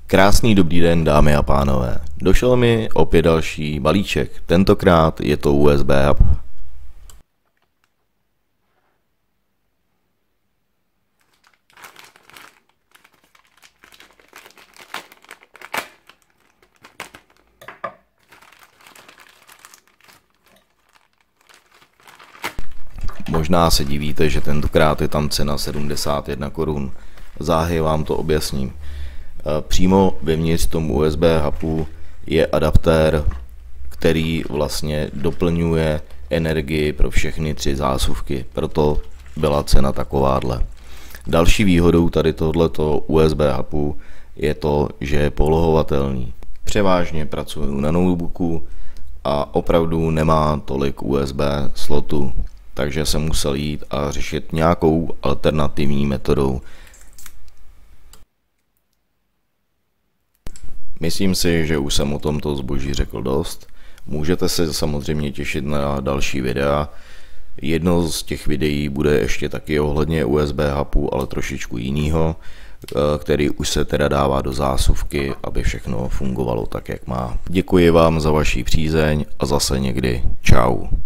Krásný dobrý den, dámy a pánové. Došel mi opět další balíček. Tentokrát je to USB hub. Možná se divíte, že tentokrát je tam cena 71 korun. Záhy vám to objasním. Přímo vevnitř tomu USB hubu je adaptér, který vlastně doplňuje energii pro všechny tři zásuvky. Proto byla cena takováhle. Další výhodou tady tohleto USB hubu je to, že je polohovatelný. Převážně pracuji na notebooku a opravdu nemá tolik USB slotů, takže jsem musel jít a řešit nějakou alternativní metodou. Myslím si, že už jsem o tomto zboží řekl dost. Můžete se samozřejmě těšit na další videa. Jedno z těch videí bude ještě taky ohledně USB hubu, ale trošičku jinýho, který už se teda dává do zásuvky, aby všechno fungovalo tak, jak má. Děkuji vám za vaši přízeň a zase někdy. Čau.